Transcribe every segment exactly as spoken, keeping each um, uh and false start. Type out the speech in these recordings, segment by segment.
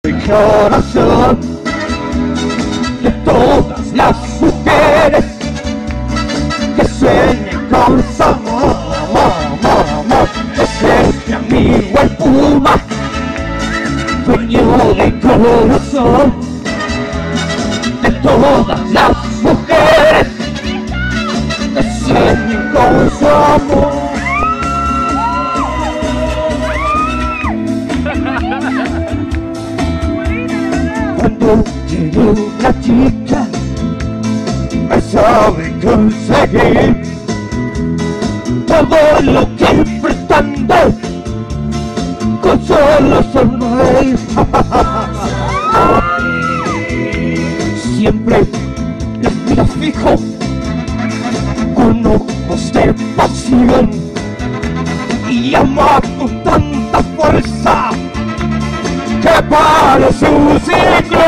Mi corazón de todas las mujeres que sueñen con su amor, amor, amor, amor. Ese es mi amigo el Puma, dueño de corazón de todas las mujeres que sueñen con su amor. Cuando llegue una chica me sabe conseguir todo lo que pretende con solo sonreír. Siempre les mira fijo con ojos de pasión y ama con tanta fuerza que parece un ciclo.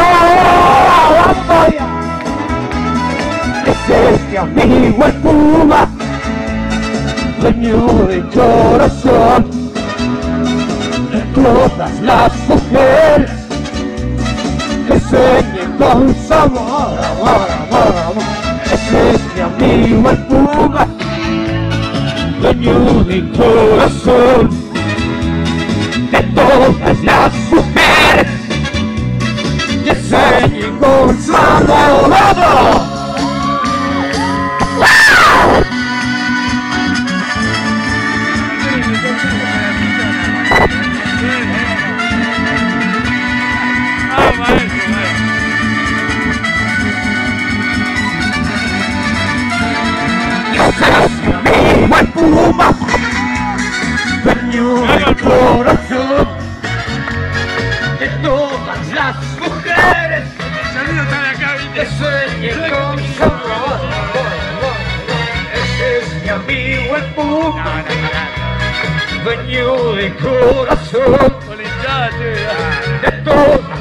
Ese es mi amigo el Puma, dueño de corazón de todas las mujeres que sueñen con su amor, amor, amor, amor. Ese es mi amigo el Puma, dueño de corazón de todas las mujeres que sueñen con su amor. ¡Viva el Puma! Dueño del corazón de todas las mujeres que sueñen con su amor. Ese es mi amigo el Puma, dueño del corazón de todas